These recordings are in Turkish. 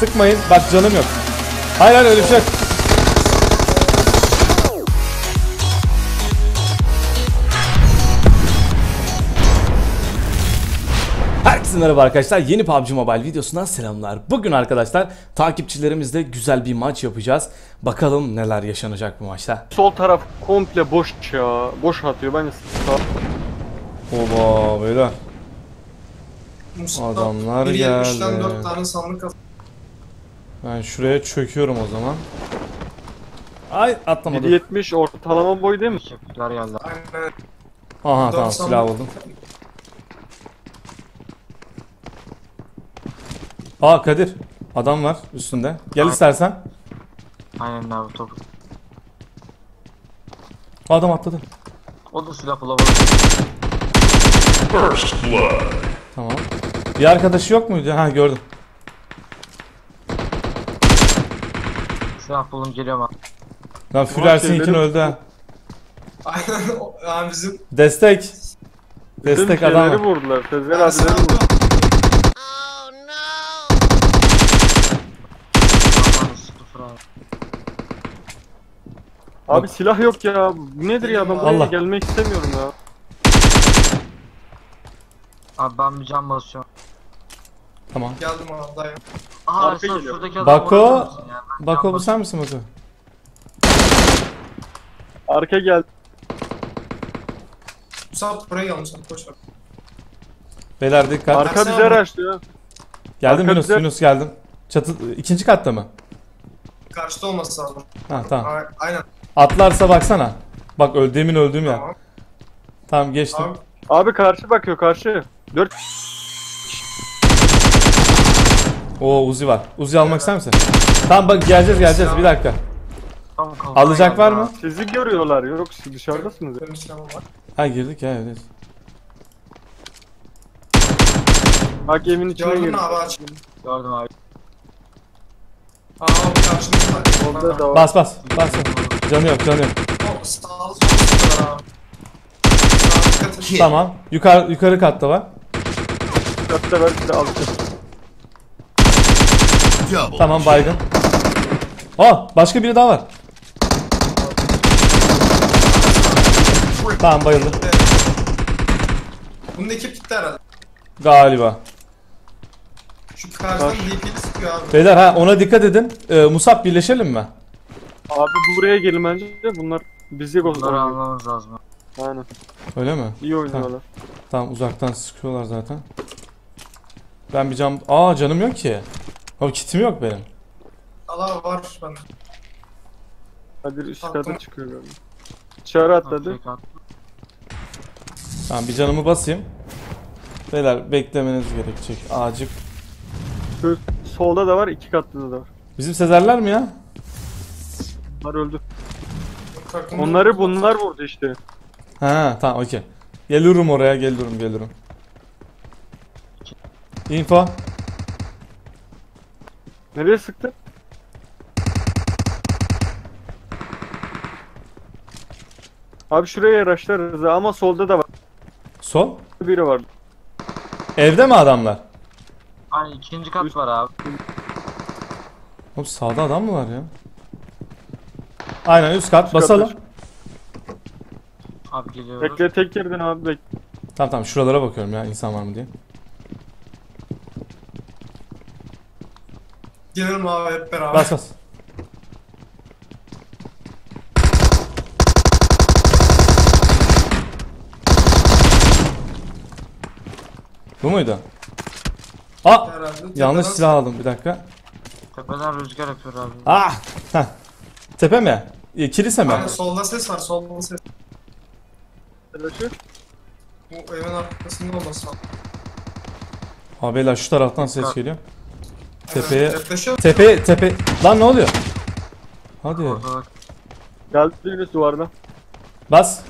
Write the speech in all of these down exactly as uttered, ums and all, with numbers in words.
Sıkmayın. Bak canım yok. Hayır hayır öyle bir şey yok. Herkese merhaba arkadaşlar. Yeni P U B G Mobile videosundan selamlar. Bugün arkadaşlar takipçilerimizle güzel bir maç yapacağız. Bakalım neler yaşanacak bu maçta. Sol taraf komple boş ya. Boş atıyor. Ben de sağ... Oba böyle. Mustafa, Adamlar bir yetmişten geldi. dört tane sandık at. Ben şuraya çöküyorum o zaman. Ay atlamadım. yedi yetmiş ortalama boy değil mi? Teşekkürler geldi. Aynen. Aha tamam doksan silah buldum. Aa Kadir. Adam var üstünde. Gel Aynen. istersen. Aynen abi top. Adam atladı. O da silah bulamadı. First blood. Tamam. Bir arkadaşı yok muydu? Ha gördüm. Silah bulun geliyorum abi. Lan Fürersin'inkin şeyleri- öldü ha. Aynen. o- Yani bizim Destek. Bütün Destek şeyleri adam. vurdular. Tezgah ben sana abileri vurdu. Aman sıfır abi. Abi silah yok ya. Bu nedir ya? Ben buraya Allah. gelmek istemiyorum ya. Abi ben bir can basıyorum. Tamam. geldim abi dayan. Aha Arka Arslan geliyor. şuradaki adam Bako. vurabilir misin ya? Ben Bako can bu sen misin Bako? Arka geldi. Mustafa buraya gelmiş. Koş bak. Beyler dikkat. Arka Baksana bize abi. araçlıyor. Geldim arka Yunus, bize- Yunus geldim. Çatı ikinci katta mı? Karşıda olması lazım. Ha tamam. A- Aynen. Atlarsa baksana. Bak öldüğümün öldüğüm ya. Tamam. Tamam geçtim. Abi Abi karşı bakıyor karşı. dört Oo Uzi var. Uzi almak ister misin? Tamam bak geleceğiz geleceğiz bir dakika. Tam kafaya Alacak geldi var abi. mı? sizi görüyorlar. Yok siz dışarıdasınız. benim silahım var. Ha girdik ya evet. Bak evin içine Gördün mü girdi. abi aç. Gördüm abi. Aa abi karşımızda. Orada da var. Bas bas bas. Canı yok canı yok. O sağ sol sıkıyorlar abi. Sağ dikkat et. Tamam. Yukarı yukarı katta var. Katta ver size alacağım. Double. Tamam baygın. Aa başka biri daha var. Tamam bayıldım. Bunun ekip gitti herhalde. Galiba. Şu karşıdan Karşı. D P'li sıkıyor abi. Beyler ha ona dikkat edin. Ee, Musab birleşelim mi? Abi buraya gelin bence de bunlar bizi Bunları oynuyor. almamız lazım. Aynen. Öyle mi? İyi oynuyorlar. Tamam uzaktan sıkıyorlar zaten. Ben bir cam... Aa canım yok ki. O kitim yok benim. Allah var bende. Hadi üst Attım. kata çıkıyor galiba. Dışarı atladı. Tek at. Tamam bir canımı basayım. Beyler beklemeniz gerekecek. Acık. Şu solda da var, iki katlı da var. Bizim Sezerler mi ya? Onlar öldü. Takımda- Onları bunlar vurdu işte. Ha tamam okey. Geliyorum oraya geliyorum geliyorum. Info. Nereye sıktı? Abi şuraya araçlarız ama solda da var. Sol. Biri var. Evde mi adamlar? Ay ikinci kat var abi. Oğlum sağda adam mı var ya? Aynen üst kat Üst basalım. katta. Abi geliyoruz. Bekle tek yerden abi bekle. Tamam tamam şuralara bakıyorum ya insan var mı diye. Gelirim abi hep beraber. Bas bas. Bu muydu? Aa! Herhalde. Yanlış Tepeden- silah aldım bir dakika. Tepeden rüzgar yapıyor abi. Ah! Heh. Tepe mi? E, kilise mi? Aynen solda ses var, solda ses. Arkadaşı. Bu evin arkasında olması lazım. Abi beyler şu taraftan ses geliyor. Tepeye... Yaklaşıyor. Tepe tepe... Lan ne oluyor? Hadi. Orada bak. Geldi Yunus duvardan. Bas.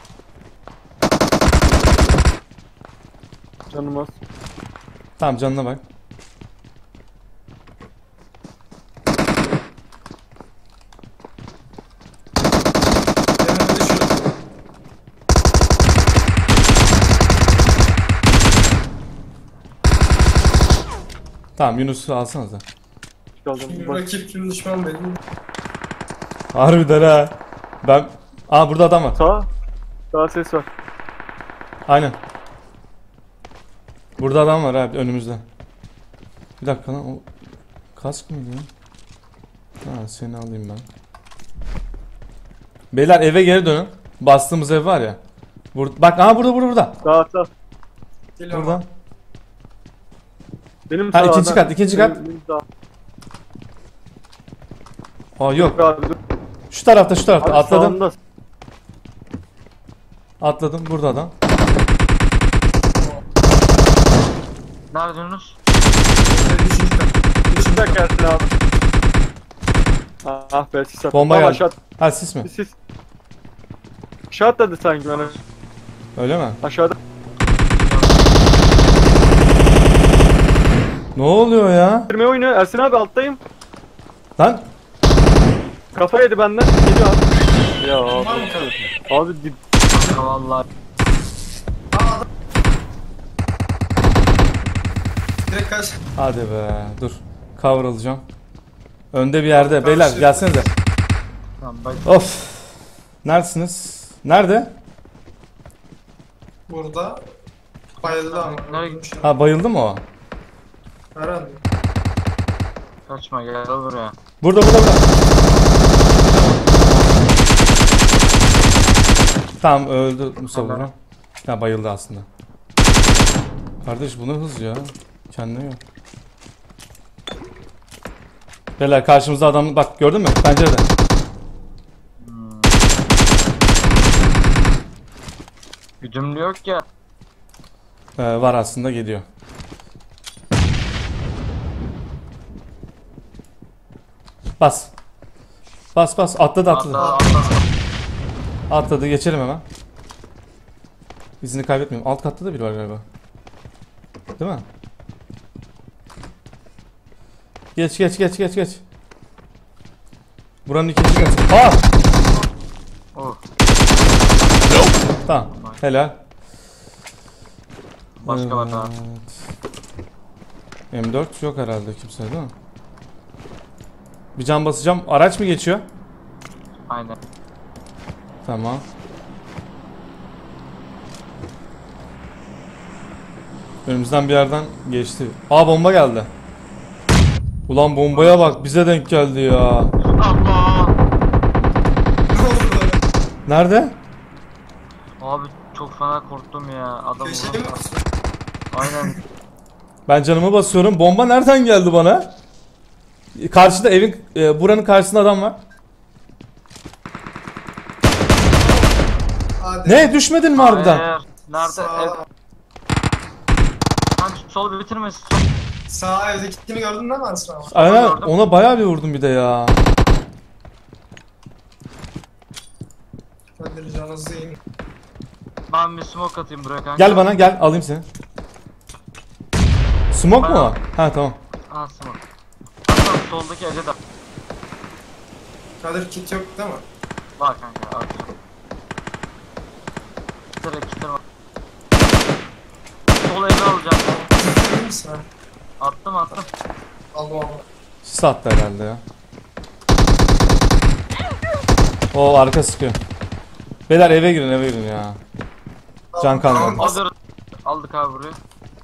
Canım az. Tamam canına bak. Hemen düşüyor. Tamam Yunus'u alsanıza. kaldım. Kim Bak, rakip kim düşman belli. Harbiden ha. Ben... Aa burada adam var. sağ. Sağ ses var. Aynen. Burada adam var abi önümüzde. Bir dakika lan o... Kask mıydı ya? Ha seni alayım ben. Beyler eve geri dönün. Bastığımız ev var ya. Bur bak aha burada burada burada. Sağ sağ. Geliyorum. Burada. Benim Ha, sağda. ikinci kat, ikinci kat. Benim sağ. Aa yok. Abi, dur. Şu tarafta şu tarafta Abi, atladım. sağında. Atladım burada adam. Nerede Yunus? Üçüncü kat. Bir dakika Ersin abi. Ah be sis attı. Bomba Tamam, geldi. aşağı. Ha sis mi? Sis. Aşağı atladı sanki bana. Öyle mi? Aşağıda. Ne oluyor ya? Bitirme oyunu. Ersin abi alttayım. Lan Kafa yedi benden. Geliyor abi. Ya Var mı abi. kadar? Abi dip. Kanka vallahi. Aa adam. Direkt kaç. hadi be dur. Cover alacağım. Önde bir yerde. Tamam, Beyler şey- gelsenize. Tamam bak. Of. Neredesiniz? Nerede? Burada. Bayıldı ama. Nereye Ölmüş. Ha bayıldı mı o? Herhalde. Kaçma gel buraya. Burada burada burada. Tamam öldü Mustafa Tamam. Buran. Ha bayıldı aslında. Kardeş bu ne hız ya. Kendine yok. Beyler karşımızda adam bak gördün mü? Pencerede. Hmm. Güdümlü yok ya. Ee, var aslında geliyor. Bas. Bas bas atladı atladı. Atla atla. Atladı geçelim hemen. İzini kaybetmeyeyim. Alt katta da biri var galiba. Değil mi? Geç geç geç geç geç. Buranın ikinci katı. Aa! Oh. Tamam. Helal. Başka var daha. Evet. M dört yok herhalde kimse değil mi? Bir can basacağım. Araç mı geçiyor? Aynen. Tamam. Önümüzden bir yerden geçti. Aa bomba geldi. Ulan bombaya bak bize denk geldi ya. Allah. Ne oldu böyle? Nerede? Abi çok fena korktum ya. Adam Köşeye mi vurdu. bastın? Aynen. Ben canımı basıyorum. Bomba nereden geldi bana? Karşıda evin e, buranın karşısında adam var. Hadi. Ne düşmedin mi harbiden? Hayır. Nerede? Sağ, Ev. Kanka sol bitirmesin. Sol. sağ evdekini gördün değil mi Ersin abi? Aynen gördüm. ona bayağı bir vurdum bir de ya. Hadi canınızı yiyin. Ben bir smoke atayım buraya kanka. Gel bana gel alayım seni. Smoke mu? o? Ha tamam. Ha smoke. Hatta soldaki ece de Kadir kit yok değil mi? var kanka. Atıyorum. Direkt kitim var. Sol evi alacağım. Emin misin ha? Attım attım. Aldım aldım. Sis attı herhalde ya. O arka sıkıyor. Beyler eve girin eve girin ya. Can kalmadı. Alıyoruz. Aldık abi burayı.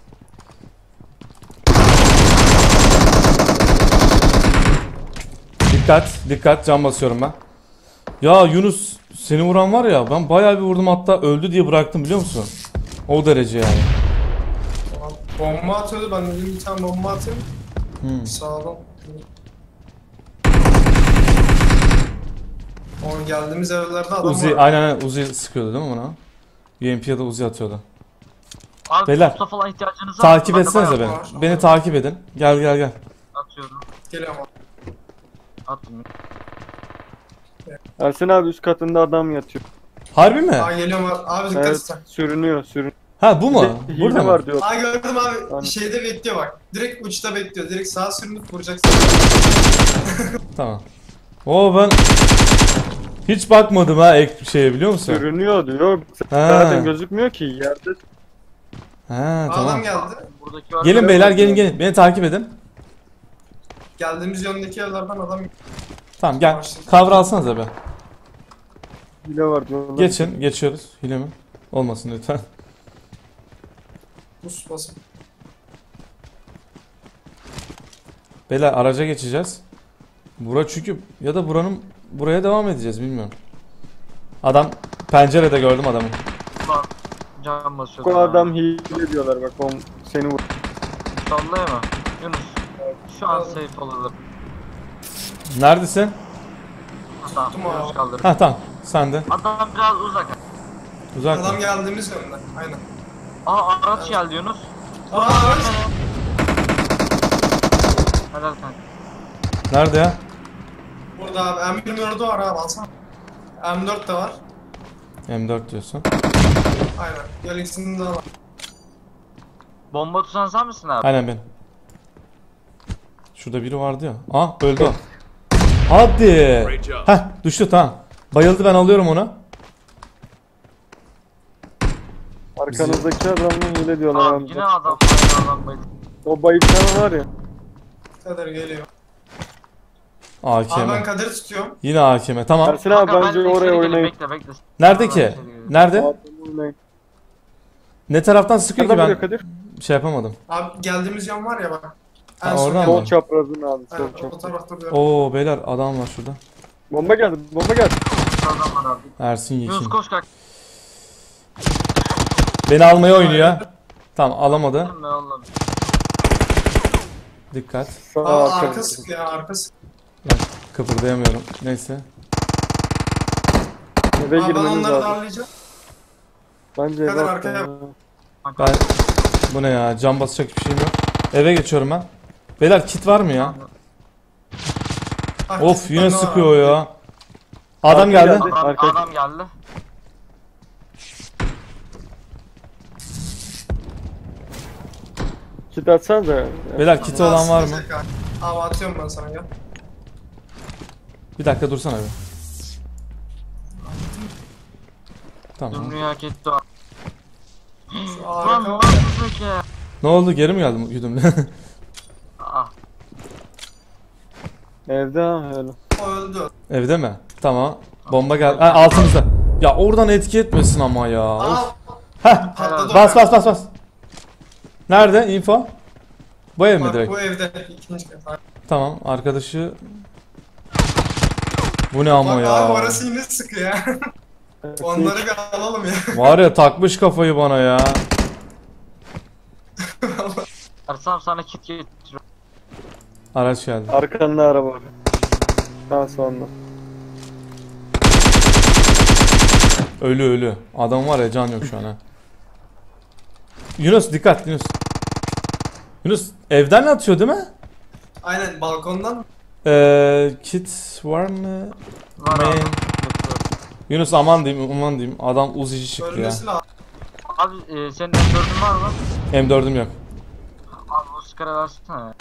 Dikkat dikkat can basıyorum ben. Ya Yunus seni vuran var ya ben bayağı bir vurdum hatta öldü diye bıraktım biliyor musun? O derece yani. Tamam. Bomba atıyordu ben dedim bir tane bomba atayım. Hmm. Sağdan. O geldiğimiz evlerde adam Uzi var. aynen aynen Uzi sıkıyordu değil mi bana? U M P'ye de Uzi atıyordu. Abi Beyler, posta falan ihtiyacınız var. Takip Bende etsenize bayağı beni. var. Beni takip edin. Gel gel gel. Atıyorum. Geliyorum abi. Attım. Ersin abi üst katında adam yatıyor. Harbi mi? Aa geliyorum abi. Abi dikkat Evet, et sen. sürünüyor sürünüyor. Ha bu mu? Bir de Burada hile mı? var diyor. Aa gördüm abi. Aynen. Şeyde bekliyor bak. Direkt uçta bekliyor. Direkt sağa sürünüp vuracaksın. Tamam. Oo ben hiç bakmadım ha ek şeye biliyor musun? Sürünüyor diyor. Ha. Zaten gözükmüyor ki yerde. Ha Adam tamam. geldi. Buradaki var. Gelin beyler gelin gelin. Beni takip edin. Geldiğimiz yöndeki evlerden adam Tamam gel. Kavra alsanıza be. Hile var diyorlar. Geçin. Geçiyoruz. Hile mi? Olmasın lütfen. buz basıp. Beyler araca geçeceğiz. Bura çünkü ya da buranın buraya devam edeceğiz bilmiyorum. Adam pencerede gördüm adamı. Lan can basıyor. Bu adam hile diyorlar bak on seni vur. Sallaya mı? Yunus. Şu an safe olalım. Neredesin? Tamam. Tuttum abi. Yunus kaldır. Ha tamam. Sen de. Adam biraz uzak. Uzak Adam mı? geldiğimiz yönde. Aynen. Aa araç geldi Yunus. Aa araç. Helal kanka. Nerede ya? Burada abi M yirmi dördü var abi alsana. M dört de var. M dört diyorsun. Aynen. Gel ikisini de al. Bomba tutan sen misin abi? Aynen ben. Şurada biri vardı ya. Ah öldü o. Hadi. Heh düştü tamam. Bayıldı ben alıyorum onu. Arkanızdaki adamın hile diyorlar Abi amca. yine adam aynı adam bayıldı. O bayıktan var ya. Kadir geliyor. A Abi K ben M. Kadir'i tutuyorum. Yine A K M tamam. Ersin abi Kanka, bence ben de oraya içeri gireyim, oynayın. Bekle bekle. Nerede Ben ki? içeri gireyim. Nerede? Adamı oynayın. Ne taraftan sıkıyor ki Nereden ben vuruyor Kadir? şey yapamadım. Abi geldiğimiz yan var ya bak. Ha, En son oradan yan. mı? Sol çaprazın abi sol Aynen, o çapraz. tarafta bir yer. Oo beyler adam var şurada. Bomba geldi bomba geldi. Adam var abi. Ersin Yunus Yekin. koş kalk. Beni almaya oynuyor. Tamam alamadı. Ne oğlum? Dikkat. Sağ Aa arka. arka sık ya arka sık. Kıpırdayamıyorum. Neyse. Eve Abi ben girmeniz onları lazım. darlayacağım. Bence eve Kadir atla arkaya. ya. Ben bu ne ya? Cam basacak bir şeyim yok. Eve geçiyorum ben. Beyler kit var mı ya? Ah, Of bir yine tane sıkıyor var. ya. Adam Arka geldi. geldi. Adam, Arka- adam geldi. Kit atsanıza. Beyler kiti olan var mı? Sıkacak abi. Abi atıyorum ben sana ya. Bir dakika dursana bir. Tamam. Zümrüyü hak etti o. Şu Lan arka ne var ya. yapacak ya? Ne oldu? Geri mi geldim güdümle? Ah. Evde ha öyle. O öldü. Evde mi? Tamam. Bomba geldi. Ha, altımızda. Ya oradan etki etmesin ama ya. Of. Aa Heh. patladı. Bas bas bas bas. Nerede? Info? Bu ev mi Bak direkt? bu evde ikinci kat. Tamam. Arkadaşı... Bu ne ama Bak ya? abi orası yine sıkı ya. Onları bir alalım ya. Var ya takmış kafayı bana ya. Ersem sana kit getiriyorum. Araç geldi. Arkanda araba var. Daha sonra. Ölü ölü. Adam var ya can yok şu an ha. Yunus dikkat Yunus. Yunus evden atıyor değil mi? Aynen balkondan. Ee, kit var mı? Var Man. abi. Bekliyorum. Yunus aman diyeyim aman diyeyim. Adam uzici çıktı ya. Ölmesi lazım. Abi e, senin M dördün var mı? M dördüm yok. Abi bu skara versene.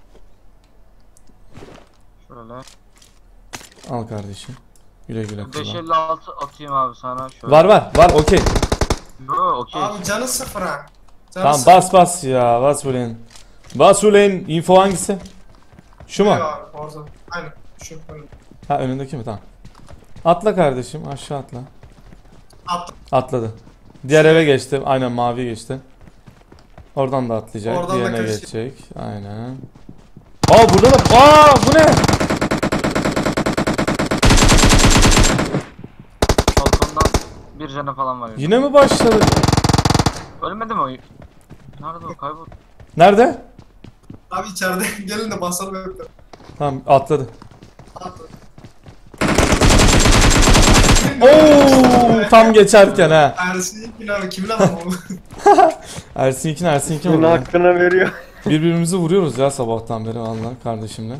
Şöyle. Al kardeşim. Güle güle beş kullan. elli altı atayım abi sana şöyle. Var var var okey. Yo okey. Abi canı sıfır ha. Canı Tamam sıfır. bas bas ya bas ulan. Bas ulan info hangisi? Şu mu? Abi, orada. Aynen. Şu önünde. Ha önündeki mi tamam. Atla kardeşim aşağı atla. Atla. Atladı. Diğer eve geçti. Aynen mavi geçti. Oradan da atlayacak. Oradan da Diğerine kaçacak. geçecek. Aynen. Aa burada da. Aa bu ne? Balkondan bir canı falan var. Yine mi başladı? Ölmedi mi o? Nerede o kayboldu? Nerede? Abi içeride gelin de basalım hep. Tamam atladı. Atla. Oo tam geçerken ha. Ersin kim abi? Kimin adamı bu? Ersin İkin Ersin İkin Bunun oldu. hakkını veriyor. Birbirimizi vuruyoruz ya sabahtan beri vallahi kardeşimle.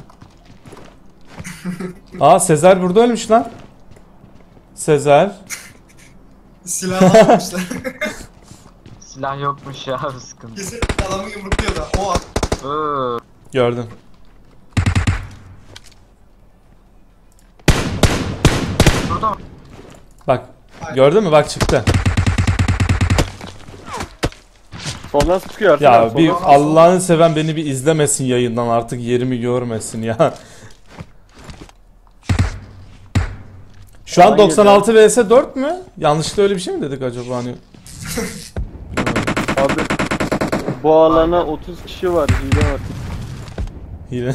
Aa Sezer burada ölmüş lan. Sezer. Silah almışlar. Silah yokmuş ya sıkıntı. Kesin adamı yumrukluyor da. O at. Öööö. Gördüm. Burada mı? Bak gördün mü bak çıktı. Soldan sıkıyor Ersin Ya abi, bir soldan. Allah'ını seven beni bir izlemesin yayından, artık yerimi görmesin ya. Şu an Alan doksan altı vs dört mü? Yanlışlıkla öyle bir şey mi dedik acaba hani? Abi bu alana otuz kişi var, hile var. Hile.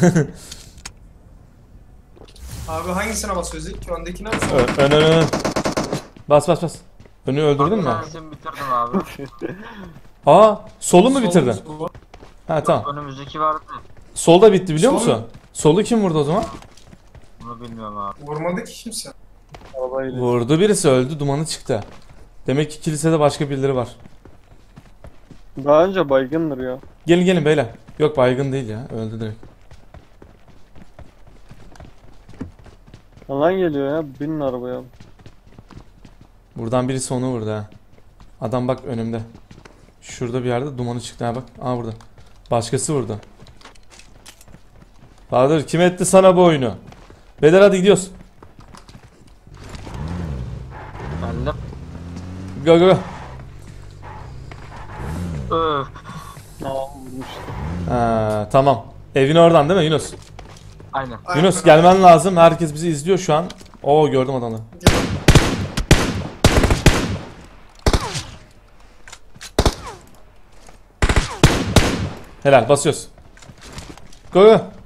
Abi hangisine basıyoruz ilk? Öndekine mi? Ö- ön ön ön. Bas bas bas. Önü öldürdün mü? Tanesini bitirdim abi. Aa, solu mu bitirdin? Solumuz bu. Ha tamam. Önümüzdeki vardı. Solda bitti biliyor Sol musun? mu? Solu kim vurdu o zaman? Bunu bilmiyorum abi. Vurmadı ki kimse. Arabayla. Vurdu, birisi öldü, dumanı çıktı. Demek ki kilisede başka birileri var. Daha önce baygındır ya. Gelin gelin beyler. Yok, baygın değil ya, öldü direkt. Alan geliyor ya, binin arabaya. Buradan birisi onu vurdu ha. Adam bak önümde. Şurada bir yerde dumanı çıktı ha bak. Aa burada. Başkası vurdu. Bahadır, kim etti sana bu oyunu? Beyler hadi gidiyoruz. Geldim. Go go go. Öf. Aa vurmuş. Ha, tamam. Evin oradan değil mi Yunus? Aynen. Yunus gelmen lazım. Herkes bizi izliyor şu an. Oo, gördüm adamı. Gel. Helal, basıyoruz. Go go. Geldim.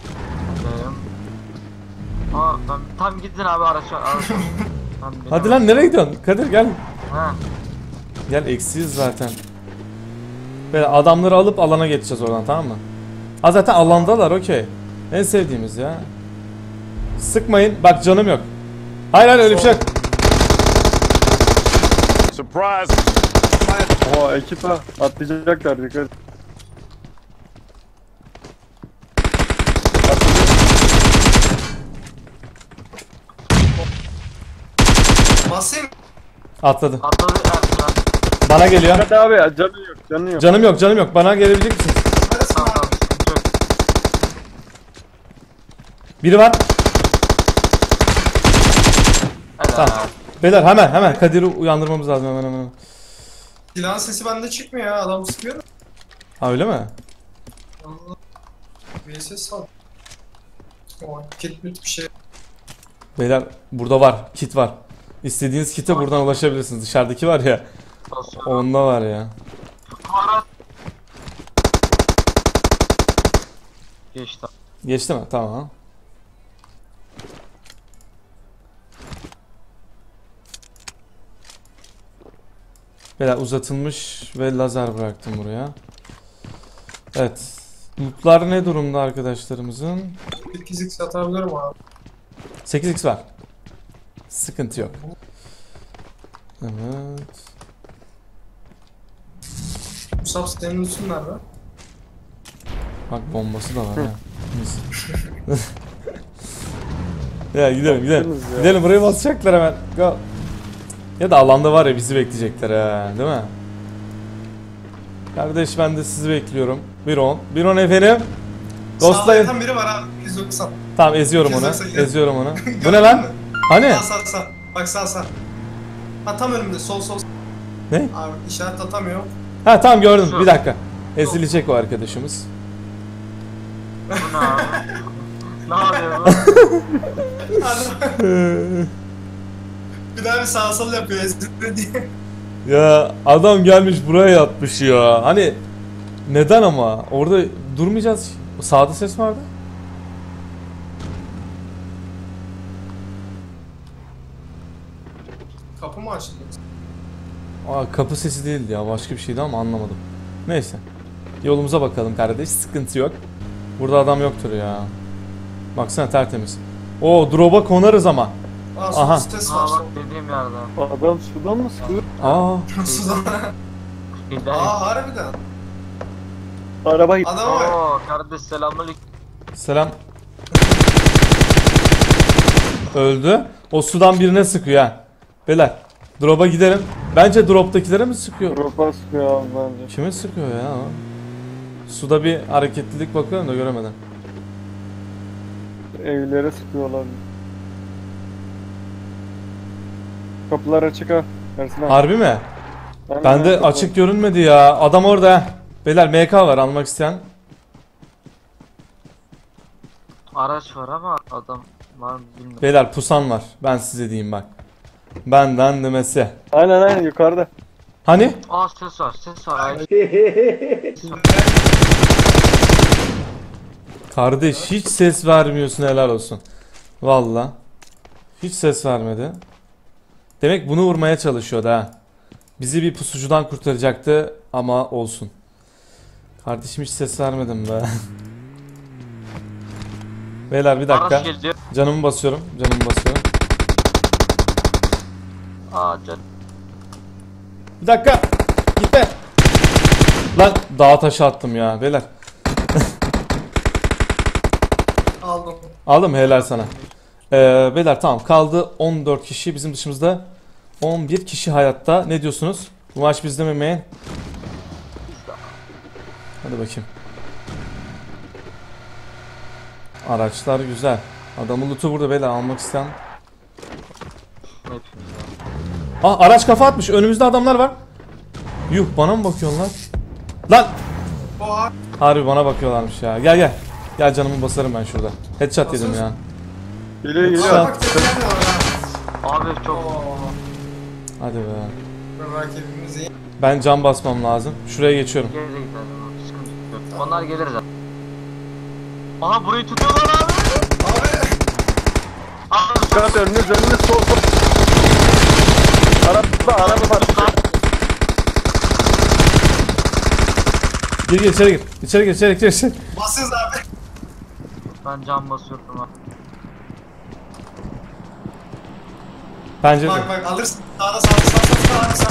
Aa ben tam gittin abi araç. araç. Tam benim- Hadi lan, nereye gidiyorsun? Kadir gel. Ha. Gel, eksiyiz zaten. Böyle adamları alıp alana geçeceğiz oradan, tamam mı? Ha zaten alandalar, okey. En sevdiğimiz ya. Sıkmayın. Bak canım yok. Hayır hayır, öyle bir şey yok. Surprise! Oo ekip ha, atlayacaklar, dikkat et. Basayım. Atladı. Atladı Ersin abi. Bana geliyor. Hadi abi, canı yok, canı yok. Canım yok, canım yok. Bana gelebilecek misiniz? Neresin Tamam abi? tamam sıkıntı yok. Biri var. Helal. Tamam. Beyler hemen hemen Kadir'i uyandırmamız lazım, hemen hemen. Silahın sesi bende çıkmıyor ya. Adam sıkıyor da. Ha öyle mi? Allah. Bir ses sal. O kit bir şey. Beyler burada var. Kit var. İstediğiniz kite buradan ulaşabilirsiniz. Dışarıdaki var ya. Basıyorum. Onda var ya. Ara- Geçti. Geçti mi? Tamam. Beyler uzatılmış ve lazer bıraktım buraya. Evet. Lootlar ne durumda arkadaşlarımızın? sekiz x atabilirim abi. sekiz x var. Sıkıntı yok. Evet. Musab senin üstün nerede? Bak bombası da var ya. Mis. Ya gidelim gidelim. Yaptınız ya. Gidelim, buraya basacaklar hemen. Go. Ya da alanda var ya, bizi bekleyecekler ha, değil mi? Kardeş ben de sizi bekliyorum. Bir on. Bir on efendim. Sağda Ghostlayın. yatan biri var abi. yüz doksan. Tamam, eziyorum onu. Güzel sayı. Eziyorum onu. Bu ne lan? Hani? Sağ sağ sağ. Bak sağ sağ. Ha tam önümde sol sol. Ne? Abi işaret atamıyor. Ha tamam, gördüm. Şu. Bir dakika. Ezilecek o arkadaşımız. Bu ne abi? Ne yapıyor bu? Adam- bir daha bir sağ sol yapıyor ezildi diye. Ya adam gelmiş buraya yatmış ya. Hani neden ama? Orada durmayacağız. Sağda ses vardı. Kapı mı açıldı? Aa, kapı sesi değildi ya, başka bir şeydi ama anlamadım. Neyse. Yolumuza bakalım kardeş, sıkıntı yok. Burada adam yoktur ya. Baksana tertemiz. Oo, drop'a konarız ama. Aa Aha. sol ses var. Aa sol. bak dediğim yerde. Adam sudan mı sıkıyor? Aa, Sudan. Gidelim. Aa harbiden. Araba Adama bak. Oo kardeş selamünaleyküm. selam. Öldü. O sudan birine sıkıyor ha. Beyler, drop'a gidelim. Bence drop'takilere mi sıkıyor? Drop'a sıkıyor abi bence. Kime sıkıyor ya? o? Suda bir hareketlilik bakıyorum da göremeden. Evlere sıkıyorlar. Kapılar açık ha. Ersin abi. Harbi mi? Ben Bende açık görünmedi ya. Adam orada. ha. Beyler M K var almak isteyen. Araç var ama adam var mı bilmiyorum. Beyler pusan var. Ben size diyeyim bak. Benden demesi. Aynen aynen yukarıda. Hani? Aa ses var ses var. Ay. Kardeş hiç ses vermiyorsun, helal olsun. Valla. Hiç ses vermedi. Demek bunu vurmaya çalışıyordu ha. Bizi bir pusucudan kurtaracaktı ama olsun. Kardeşim hiç ses vermedim be. Beyler bir dakika. Araç geliyor. Canımı basıyorum. Canımı basıyorum. Aa can. Bir dakika. Gitme. Lan dağa taşı attım ya beyler. Aldım. Aldım helal sana. Ee, beyler tamam kaldı on dört kişi, bizim dışımızda on bir kişi hayatta. Ne diyorsunuz? Bu maç bizde mi main? Hadi bakayım. Araçlar güzel. Adamın loot'u burada beyler, almak isteyen. Hepimiz ya. Ah araç kafa atmış, önümüzde adamlar var. Yuh bana mı bakıyorsun lan? Lan! O abi. Harbi bana bakıyorlarmış ya. Gel gel. Gel canımı basarım ben şurada. Headshot yedim ya. Geliyor Aa, geliyor. bak tekrar da var ha. Abi çok Oo. Hadi be. Rakibimiz iyi. Ben can basmam lazım. Şuraya geçiyorum. geri gidelim. Sıkıntı yok. Onlar gelir zaten. Aha burayı tutuyorlar abi. Abi. Abi Dikkat önünüz önünüz sol sol. Araba araba var. Gir gir içeri gir. İçeri gir içeri gir. içeri. Basıyoruz abi. ben cam basıyorum abi. Pencere. Bak bak alırsın. Sağda sağda sağda sağda sağda.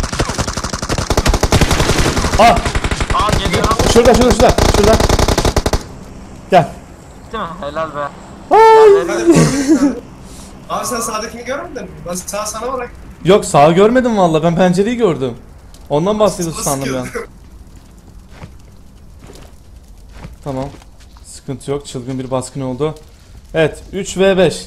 Ah! Aa geliyor. Şurada şurada şurada. Şurada. Gel. Değil mi? Helal be. Ay! Hadi vurun. Abi sen sağdakini görmedin mi? Ben sağ sana bırak. Yok sağı görmedim valla, ben pencereyi gördüm. Ondan bahsediyorsun Nasıl sandım ben. gördün? Tamam. Sıkıntı yok. Çılgın bir baskın oldu. Evet. üç ve beş.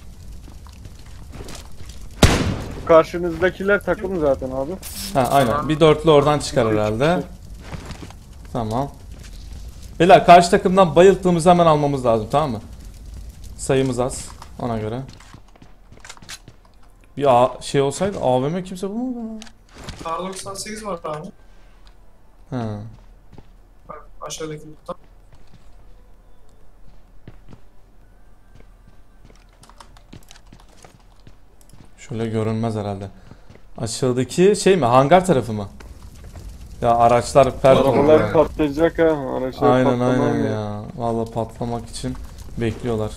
Karşınızdakiler takım zaten abi. Ha aynen. Bir dörtlü oradan çıkar herhalde. Tamam. Beyler karşı takımdan bayılttığımızı hemen almamız lazım, tamam mı? Sayımız az. Ona göre. Bir A şey olsaydı A V M kimse bulmadı mı? Kar doksan sekiz var abi. Ha. Bak aşağıdaki loot'ta. Şöyle görünmez herhalde. Aşağıdaki şey mi? Hangar tarafı mı? Ya araçlar pert oldu Arabalar ya. patlayacak ha. Araçlar Aynen patlamam aynen ya. ya. Vallahi patlamak için bekliyorlar.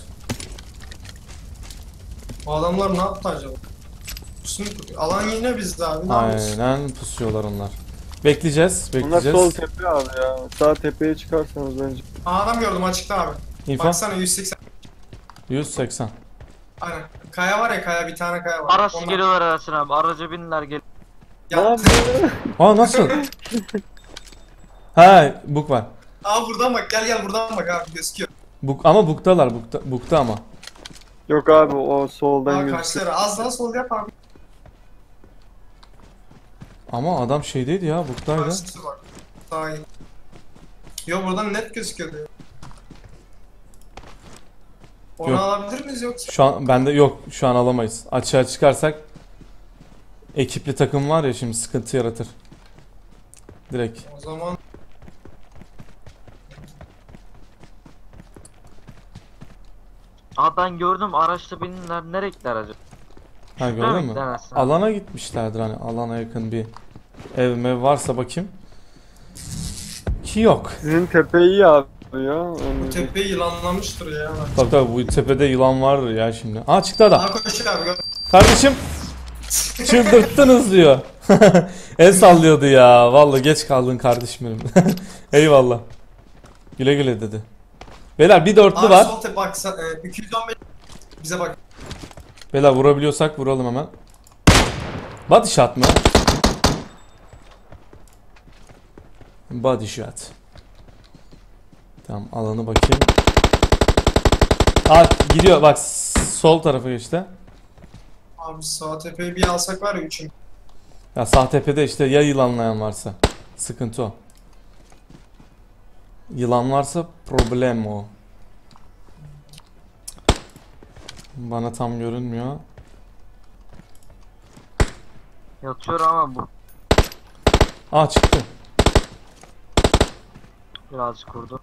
Bu adamlar ne yaptı acaba? Pusu mu kuruyor? Alan yine bizde abi. Ne yapıyorsun? Aynen pusuyorlar onlar. Bekleyeceğiz, Bunlar bekleyeceğiz. sol tepe abi ya. Sağ tepeye çıkarsanız bence. Aa, adam gördüm açıkta abi. İnfo Baksana yüz seksen. yüz seksen. Aynen. Kaya var ya kaya bir tane kaya var. Araç Onlar- geliyorlar Ersin abi. Araca binler gel. Ne Ya, yapıyor? Aa nasıl? Ha buk var. aa buradan bak gel gel buradan bak abi gözüküyor. Buk ama buktalar, bukta, bukta ama. Yok abi o soldan Aa gözüküyor. karşıları az daha sol yap abi. Ama adam şeydeydi ya, buktaydı. Karşısı bak. Daha iyi. Yo buradan net gözüküyor diyor. Onu Yok. alabilir miyiz yoksa? Şu an bende yok, şu an alamayız. Açığa çıkarsak ekipli takım var ya, şimdi sıkıntı yaratır. Direkt. O zaman Aa ben gördüm araçta binler. Nereye gittiler acaba? Ha Şuraya gördün mı mü? gittiler Ersin abi? Alana gitmişlerdir, hani alana yakın bir ev mev varsa bakayım. Ki yok. Sizin tepe iyi abi ya. bu Önünüzdeki- tepeyi yılanlamıştır ya. Bak. Tabii tabii bu tepede yılan vardır ya şimdi. Aa çıktı adam. Aa koşuyor abi gör. Kardeşim çıldırttınız diyor. El sallıyordu ya. Vallahi geç kaldın kardeşim benim. Eyvallah. Güle güle dedi. Beyler bir dörtlü Abi var. sol tepe bak sen- e, iki yüz on beş bize bak. Beyler vurabiliyorsak vuralım hemen. Body shot mı? Body shot. Tamam alanı bakayım. Aa gidiyor bak, sol tarafa geçti. Abi sağ tepeyi bir alsak var ya üçün. Ya sağ tepede işte ya yılanlayan varsa. Sıkıntı o. Yılan varsa problem o. Bana tam görünmüyor. Yatıyor ama bu Aa çıktı. birazcık vurdu.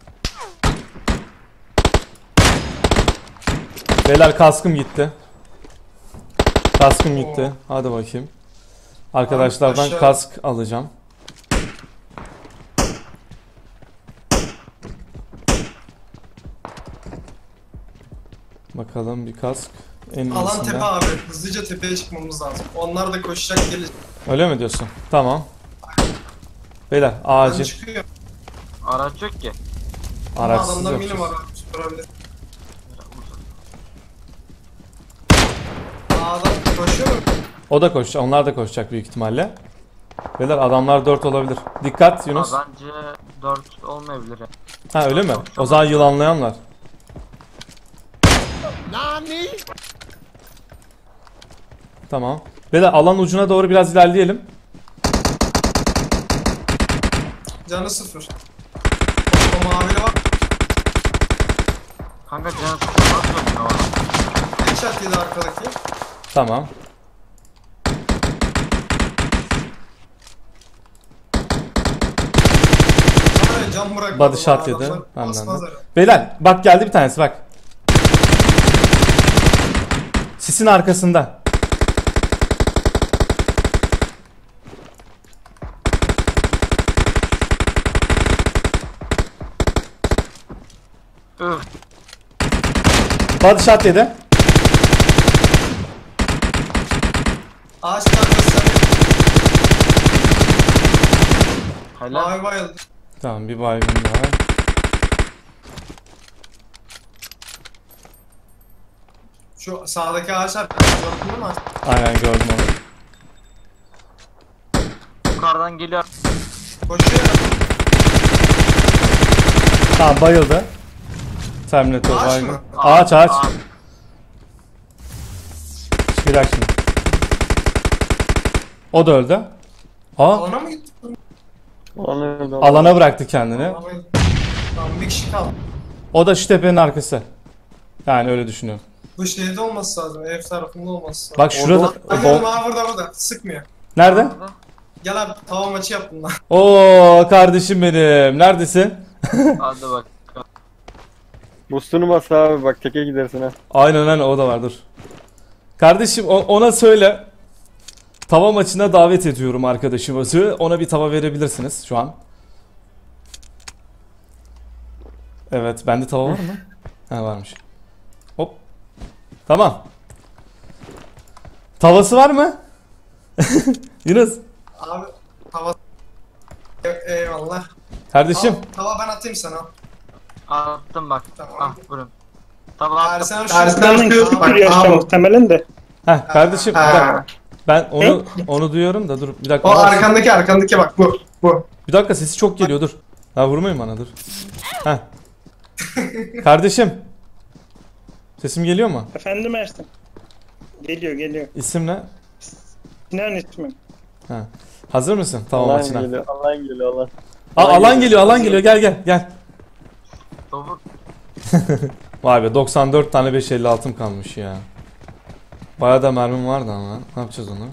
Beyler kaskım gitti. Kaskım gitti. Hadi bakayım. Arkadaşlardan aşağı- kask alacağım. Bakalım bir kask. En Alan iyisinden. tepe abi. Hızlıca tepeye çıkmamız lazım. Onlar da koşacak gelecek. Öyle mi diyorsun? Tamam. Beyler Ben acil. çıkıyor. Araç yok ki. Araçsız Adamda mini yapacağız. var abi. Süperebilir. Aa, adam koşuyor mu? O da koşacak. Onlar da koşacak büyük ihtimalle. Beyler adamlar dört olabilir. Dikkat Yunus. Aa, bence dört olmayabilir ya. Ha öyle mi? O zaman yılanlayan var. Tamam. Beyler alan ucuna doğru biraz ilerleyelim. Canı sıfır. O mavili var. Kanka canı sıkıyor, nasıl yapıyor orada? Headshot yedi arkadaki. Tamam. Ama can bırakmadı. Body shot Adamlar yedi. basmaz Benden de. herhalde. Beyler bak geldi bir tanesi bak. Sisin arkasında. Üf. Body shot yedi. Ağaç arkası. Helal. Mavi bayıldı. Tamam bir baygın daha. Şu sağdaki ağaç arkası. Gördün mü? Aynen gördüm onu. Yukarıdan geliyor. Koşuyor. Tamam bayıldı. Terminator Ağaç baygın. mı? Ağaç ağaç. Aa, Bir dakika şimdi. O da öldü. Aa Alana mı gitti? Anladım. alana bıraktı kendini. Alana mı gitti? Tamam bir kişi kaldı. O da şu tepenin arkası. Yani öyle düşünüyorum. Bu şeyde olması lazım. Ev tarafında olması lazım. Bak şurada. Aa, gel abi burada burada. Sıkmıyor. Nerede? Gel abi tava maçı yap bunlar. Oo kardeşim benim. Neredesin? hadi bak. Boostunu bas abi bak teke gidersin ha. Aynen aynen o da var dur. Kardeşim o- ona söyle. Tava maçına davet ediyorum arkadaşımızı. Ona bir tava verebilirsiniz şu an. Evet bende tava var mı? Ha varmış. Hop. Tamam. Tavası var mı? Yunus. Abi tava... E- Eyvallah. Kardeşim. Al, tava ben atayım sana. Attım bak. Tamam. Ah buyurun. Tamam attım. Ersen şu... Ersin'den küfür yaşta muhtemelen de. Heh kardeşim. bir Ha. dakika. Ben onu onu duyuyorum da dur bir dakika. O arkandaki arkandaki bak bu. Bu. Bir dakika sesi çok geliyor dur. Ha vurmayın bana dur. Heh. Kardeşim. Sesim geliyor mu? Efendim Ersin. Geliyor geliyor. İsim ne? Sinan ismi. Ha. Hazır mısın? Tamam Allah'ın maçına. geliyor, Allah'ın geliyor Allah. Aa, Alan alan geliyor. geliyor, alan geliyor. Gel gel gel. Topu. Vay be doksan dört tane beş elli altım kalmış ya. Bayağı da mermim vardı ama. Ne yapacağız onu?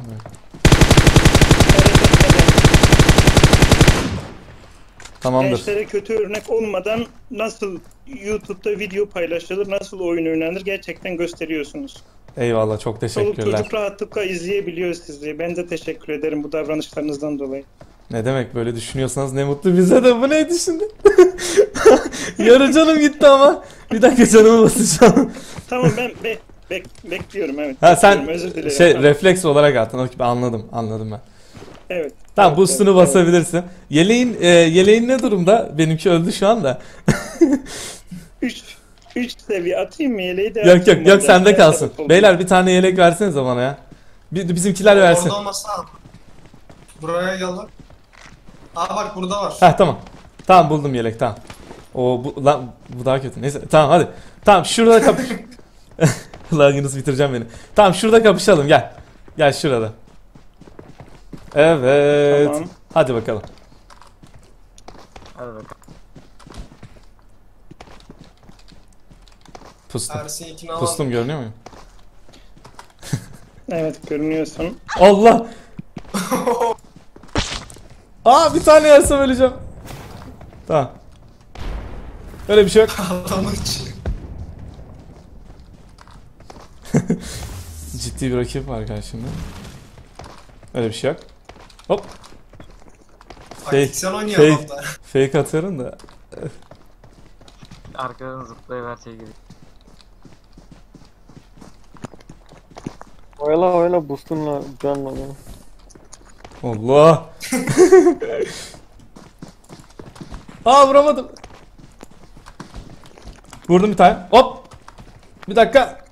Tamamdır. Gençlere kötü örnek olmadan nasıl YouTube'da video paylaşılır, nasıl oyun oynanır gerçekten gösteriyorsunuz. Eyvallah çok Çoluk teşekkürler. çocuk rahatlıkla izleyebiliyor sizi. Ben de teşekkür ederim bu davranışlarınızdan dolayı. Ne demek böyle düşünüyorsanız ne mutlu bize de. Bu neydi şimdi? Yarı canım gitti ama. Bir dakika canımı basacağım. Tamam ben be bek- bekliyorum evet. Ha sen Bekliyorum, özür dilerim. şey Tamam. refleks olarak attın. Okey, ben anladım anladım ben. Evet. Tamam Evet, boostunu evet, basabilirsin. Yeleğin e, yeleğin ne durumda? Benimki öldü şu anda. üç üç seviye atayım mı yeleği de Yok atayım yok mı? yok sende Ben kalsın. sebep oldum. Beyler bir tane yelek versenize bana ya. Bir, bizimkiler versin. Orada olmasa al. Buraya gel bak. Aa bak burada var. Heh tamam. Tamam buldum yelek tamam. O bu lan bu daha kötü. Neyse tamam hadi. Tamam şurada kapış. Lan Yunus bitireceğim beni. Tamam şurada kapışalım gel. Gel şurada. Evet. Tamam. Hadi bakalım. Hadi bakalım. Pustum. Ersin'inkini alalım. Pustum görünüyor muyum? Evet görünüyorsun. Allah! Aa bir tane yersem öleceğim. Tamam. Öyle bir şey yok. Adamın içi. Ciddi bir rakip var karşımda. Öyle bir şey yok. Hop. Fake, Aksiyon oynuyor fake. adamlar. Fake atıyorum da. Arkadan zıplayıver şey gibi. Oyala oyala boostunla canla bana. Allah. Aa vuramadım. Vurdum bir tane. Hop. Bir dakika.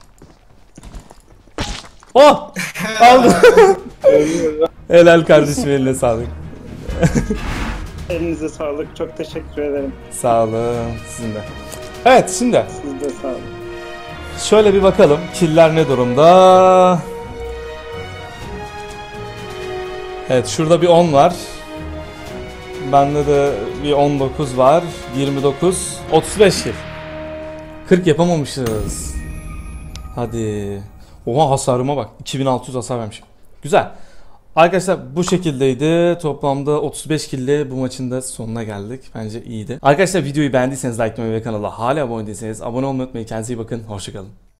Oh! Aldım. Helal kardeşim, eline sağlık. Elinize sağlık. Çok teşekkür ederim. Sağ olun sizin de. Evet şimdi Siz de sağ olun. şöyle bir bakalım killer ne durumda. Evet şurada bir on var. Bende de bir on dokuz var. yirmi dokuz, otuz beş kill. kırk yapamamışız. Hadi. Oha hasarıma bak. iki bin altı yüz hasar vermişim. Güzel. Arkadaşlar bu şekildeydi. Toplamda otuz beş kill ile bu maçın da sonuna geldik. Bence iyiydi. Arkadaşlar videoyu beğendiyseniz like etmeyi ve kanala hala abone değilseniz abone olmayı unutmayın. Kendinize iyi bakın. Hoşçakalın.